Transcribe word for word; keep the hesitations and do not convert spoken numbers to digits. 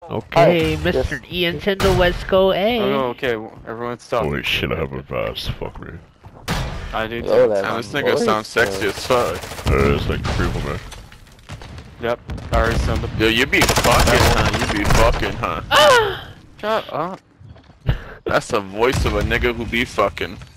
Okay, Hi, Mister yes. Ian Tyndall, West Go A. Oh, okay, everyone stop. Holy shit, I have a vest. Fuck me. I do Oh, too. that And was this nigga voice, sounds sexy uh, as fuck. Uh, it's like creeping me. Yep, I already sound the. Yo, you be fucking, huh? You be fucking, huh? Shut up. That's the voice of a nigga who be fucking.